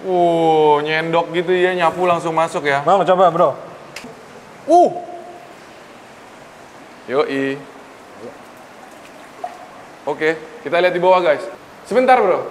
Nyendok gitu ya, nyapu langsung masuk ya. Mau coba bro? Yoi. Oke, kita lihat di bawah guys. Sebentar bro.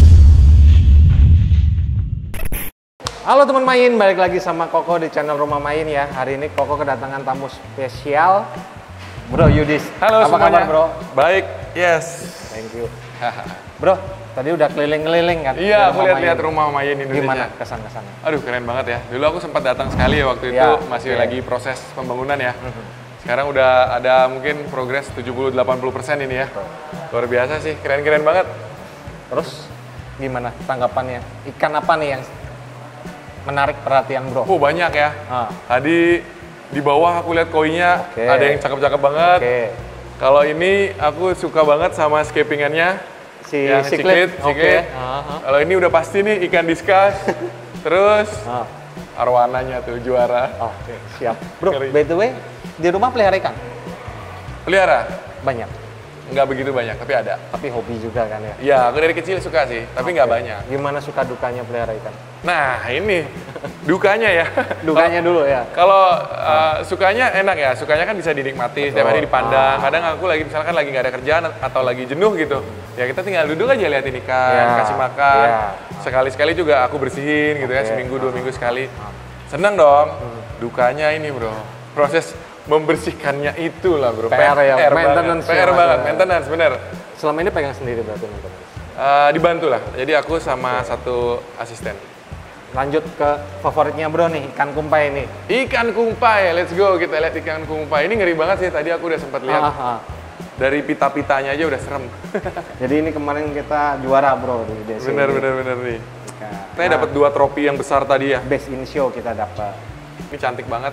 Halo teman main, balik lagi sama Koko di channel Rumah Main ya. Hari ini Koko kedatangan tamu spesial, Bro Yudis. Halo apa semuanya. kabar bro? Baik, yes. Thank you. Bro, tadi udah keliling-keliling kan? Iya, aku lihat-lihat Rumah Main Indonesia. Gimana kesan-kesannya? Aduh, keren banget ya. Dulu aku sempat datang sekali ya waktu itu, masih lagi proses pembangunan ya. Sekarang udah ada mungkin progres 70-80% ini ya. Luar biasa sih, keren-keren banget. Terus gimana tanggapannya? Ikan apa nih yang menarik perhatian bro? Banyak ya. Tadi di bawah aku lihat koinya, ada yang cakep-cakep banget. Kalau ini aku suka banget sama scapingannya. Si Siklit. Kalau ini udah pasti nih ikan diskus. Terus arwananya tuh juara. Oke, siap. Bro, by the way, di rumah pelihara ikan? Pelihara? Banyak? Nggak begitu banyak, tapi ada. Tapi hobi juga kan ya? Iya, aku dari kecil suka sih, tapi nggak banyak. Gimana suka dukanya pelihara ikan? Nah, ini dukanya ya. Dukanya dulu ya? Kalau sukanya enak ya, sukanya kan bisa dinikmati, setiap hari dipandang. Kadang aku lagi misalkan lagi nggak ada kerjaan atau lagi jenuh gitu, ya kita tinggal duduk aja liatin ikan, kasih makan. Sekali-sekali juga aku bersihin gitu ya, seminggu 2 minggu sekali. Seneng dong. Dukanya ini bro, proses membersihkannya itulah bro. PR ya, maintenance. PR banget, maintenance bener. Selama ini pegang sendiri berarti maintenance? Dibantu lah, jadi aku sama satu asisten. Lanjut ke favoritnya bro nih, ikan kumpai ini. Ikan kumpai, let's go, kita lihat ikan kumpai. Ini ngeri banget sih, tadi aku udah sempat lihat. Dari pita-pitanya aja udah serem. Jadi ini kemarin kita juara bro di DC. Bener nih. Kita dapat 2 trofi yang besar tadi ya. Best in show kita dapat. Ini cantik banget.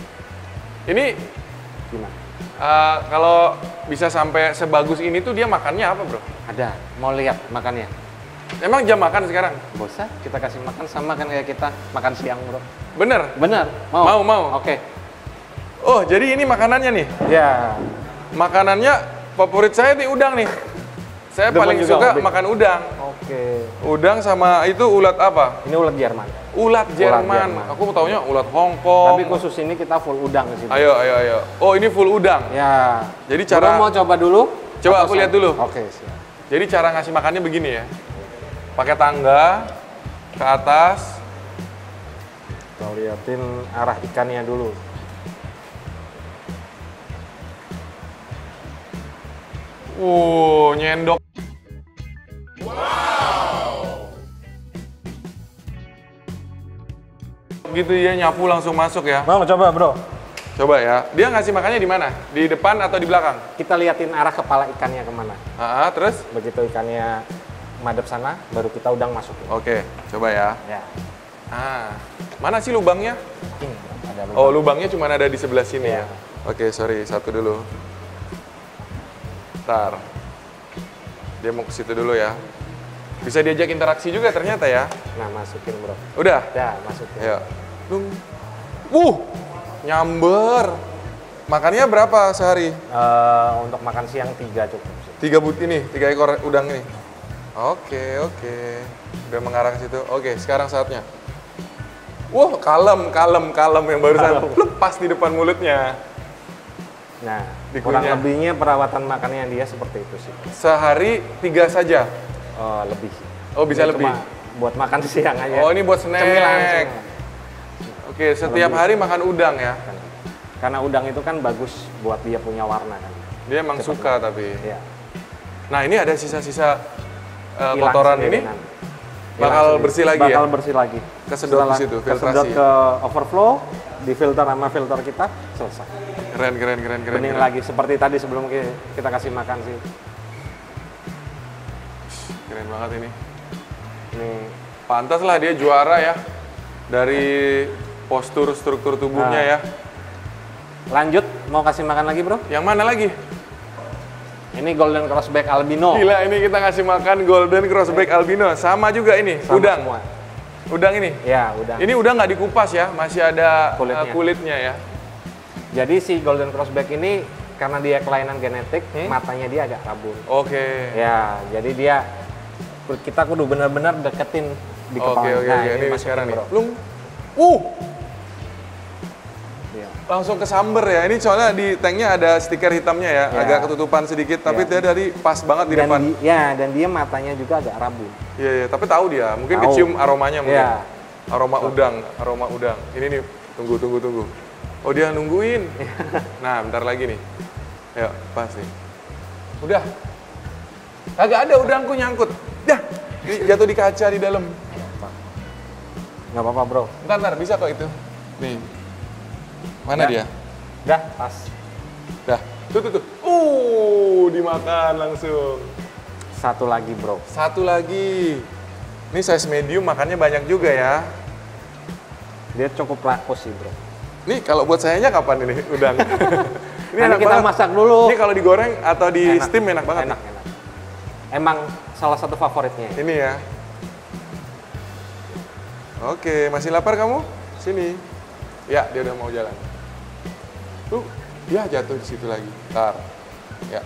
Ini gimana? Kalau bisa sampai sebagus ini tuh dia makannya apa bro? Ada, mau lihat makannya? Emang jam makan sekarang? Bosan, kita kasih makan sama kan kayak kita makan siang bro. Bener? Bener, mau. Oke. Oh, jadi ini makanannya nih? Ya. Makanannya favorit saya nih udang nih. Saya paling suka makan udang. Oke. Udang sama itu ulat apa? Ini ulat Jerman. Ulat Jerman. Aku taunya ulat Hongkong. Tapi khusus ini kita full udang di sini. Ayo. Oh, ini full udang. Ya. Jadi cara mau coba dulu? Coba aku lihat dulu. Oke, siap. Jadi cara ngasih makannya begini ya. Pakai tangga ke atas. Kita liatin arah ikannya dulu. Nyendok. Gitu ya, nyapu langsung masuk ya. Mau coba bro? Coba ya. Dia ngasih makannya di mana? Di depan atau di belakang? Kita liatin arah kepala ikannya kemana. Terus? Begitu ikannya madep sana, baru kita udang masukin. Oke, coba ya. Mana sih lubangnya? Ini ada lubang. Lubangnya cuma ada di sebelah sini ya. Oke, sorry, satu dulu. Ntar. Dia mau ke situ dulu ya. Bisa diajak interaksi juga ternyata ya. Nah, masukin bro. Udah? Ya, masukin. Ayo. Nyamber. Makannya berapa sehari? Untuk makan siang 3 cukup sih. 3 ekor udang ini. Oke. Udah mengarah ke situ. Oke, sekarang saatnya. Kalem yang barusan lepas di depan mulutnya. Nah, kurang lebihnya perawatan makannya dia seperti itu sih. Sehari 3 saja? Lebih. Bisa lebih? Cuma buat makan siang aja. Ini buat snack. Cemilan. Oke, setiap hari makan udang ya? Karena udang itu kan bagus buat dia punya warna kan. Dia emang suka tapi. Iya. Nah, ini ada sisa-sisa kotoran ini bakal bersih lagi ya? Bakal bersih lagi. Kesedot di situ, filtrasi. Kesedot ke overflow, difilter sama filter kita, selesai. Keren. Bening lagi seperti tadi sebelum kita kasih makan sih. Keren banget ini. Nih, pantas lah dia juara ya. Dari postur struktur tubuhnya ya. Lanjut, mau kasih makan lagi bro? Yang mana lagi? Ini Golden Crossback Albino. Gila, ini kita ngasih makan Golden Crossback Albino. Sama juga ini, udang. Semua. Udang ini? Ya, udang. Ini udang nggak dikupas ya, masih ada kulitnya ya. Jadi si Golden Crossback ini karena dia kelainan genetik, matanya dia agak rabun. Oke. Ya, jadi kita kudu benar-benar deketin di kepala. Oke, Nah, ini masukin, sekarang nih. bro. Plung. Iya. Langsung ke samber ya. Ini soalnya di tanknya ada stiker hitamnya ya, Ya. agak ketutupan sedikit, tapi Ya. dia dari pas banget di depan. Dan dia matanya juga agak rabun. Iya, tapi tahu dia. Mungkin Tahu. kecium aromanya mungkin. Iya. Aroma udang. Ini nih, tunggu. Oh, dia nungguin. Nah, bentar lagi nih. Ayo, pas nih. Udah. Kagak ada udangku nyangkut. Dah, jatuh di kaca di dalam. Nggak apa-apa, bro. Bentar, bisa kok itu. Nih. Mana dia? Dah, pas. Dah. Tuh. Dimakan langsung. Satu lagi, bro. Satu lagi. Ini size medium, makannya banyak juga ya. Dia cukup rakus sih, bro. Nih kalau buat sayanya kapan ini udang? Ini Nanti kita masak dulu. Ini kalau digoreng atau di steam enak banget. Enak. Emang salah satu favoritnya. Ini ya. Oke, masih lapar kamu? Sini. Ya, dia udah mau jalan. Dia jatuh di situ lagi. Ntar. Ya.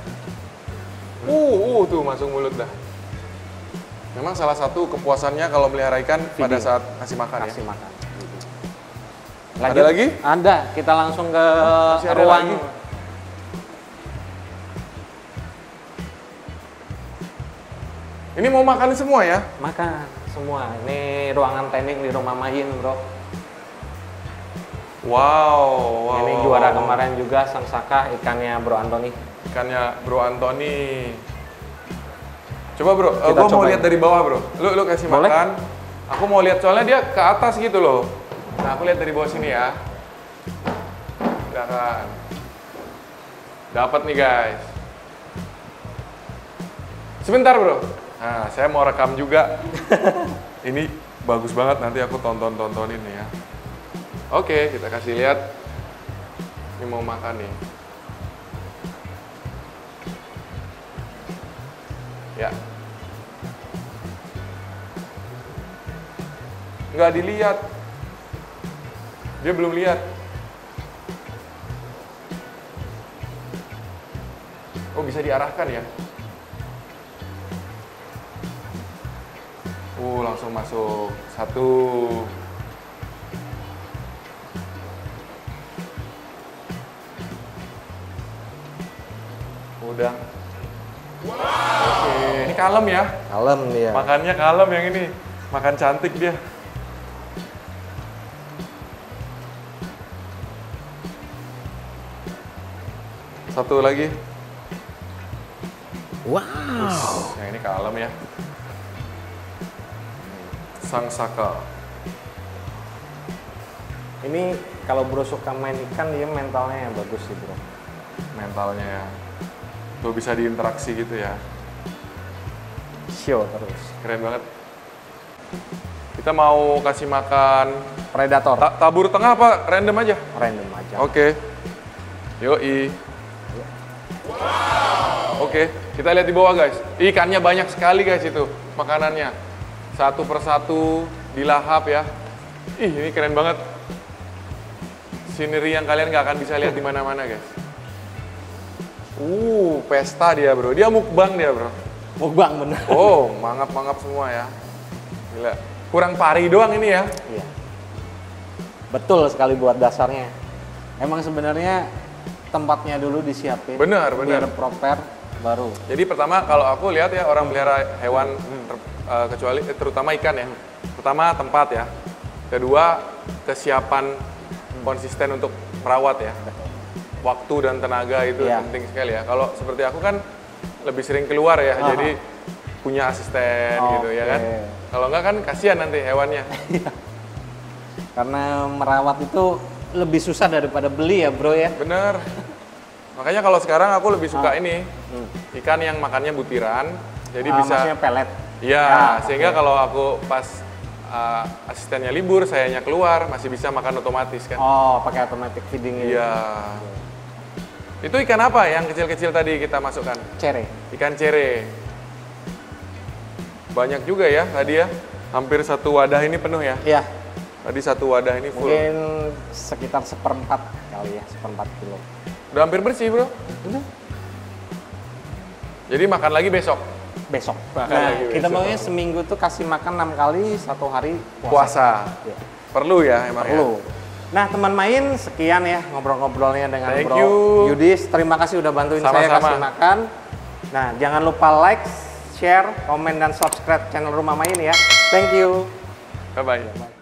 Tuh masuk mulut dah. Memang salah satu kepuasannya kalau melihara ikan pada saat kasih makan ya. Makan. Ada lagi? Ada. Kita langsung ke Masih ada ruang. lagi? Ini mau makan semua ya? Makan semua. Ini ruangan teknik di rumah Mayin, bro. Wow. Ini juara kemarin juga Sang Saka, ikannya Bro Antoni. Ikannya Bro Antoni. Coba bro, Kita gua mau cobain. lihat dari bawah bro. Lu kasih Boleh? makan. Aku mau lihat soalnya dia ke atas gitu loh. Nah aku lihat dari bawah sini ya. Udah kan. Dapat nih guys. Sebentar bro. Nah saya mau rekam juga. Ini bagus banget, nanti aku tontonin nih ya. Oke, kita kasih lihat. Ini mau makan nih. Ya. Nggak dilihat. Dia belum lihat. Oh, bisa diarahkan ya? Langsung masuk. Satu. Udah. Oke, ini kalem ya. Kalem dia. Makannya kalem yang ini. Makan cantik dia. Satu lagi. Wow. Yang ini kalem ya. Sang Saka. Ini kalau bro suka main ikan, dia mentalnya yang bagus sih bro. Mentalnya ya. Tuh bisa diinteraksi gitu ya. Show terus. Keren banget. Kita mau kasih makan Predator. tabur tengah apa random aja? Random aja. Oke. Yoi. Oke, kita lihat di bawah guys. Ikannya banyak sekali guys itu makanannya. Satu persatu dilahap ya. Ini keren banget. Scenery yang kalian nggak akan bisa lihat di mana-mana guys. Pesta dia bro. Dia mukbang dia bro. Mukbang bener. Oh, mangap-mangap semua ya. Gila. Kurang pari doang ini ya. Iya. Betul sekali buat dasarnya. Emang sebenarnya tempatnya dulu disiapin. Benar. Biar proper baru. Jadi pertama kalau aku lihat ya orang pelihara hewan kecuali terutama ikan ya. Pertama tempat ya. Kedua kesiapan konsisten untuk merawat ya. Waktu dan tenaga itu penting sekali ya. Kalau seperti aku kan lebih sering keluar ya. Jadi punya asisten gitu ya kan. Kalau enggak kan kasihan nanti hewannya. Karena merawat itu lebih susah daripada beli ya bro ya. Bener. Makanya kalau sekarang aku lebih suka ini ikan yang makannya butiran. Jadi bisa. Maksudnya pelet. Iya, sehingga kalau aku pas asistennya libur, sayanya keluar, masih bisa makan otomatis kan. Oh, pakai automatic feeding itu. Iya. Itu ikan apa yang kecil-kecil tadi kita masukkan? Cere. Ikan cere. Banyak juga ya tadi ya. Hampir satu wadah ini penuh ya. Iya. Tadi satu wadah ini full. Mungkin sekitar 1/4 kali ya, 1/4 kilo. Udah hampir bersih bro. Udah. Jadi makan lagi besok. besok. Makan Nah, lagi kita besok. maunya seminggu tuh kasih makan 6 kali, 1 hari Puasa. Ya. Perlu ya emang Perlu. ya. Nah, teman main, sekian ya ngobrol-ngobrolnya dengan Thank Bro you. Yudis. Terima kasih udah bantuin saya Sama-sama. kasih makan. Nah, jangan lupa like, share, komen, dan subscribe channel Rumah Main ya. Thank you. Bye-bye.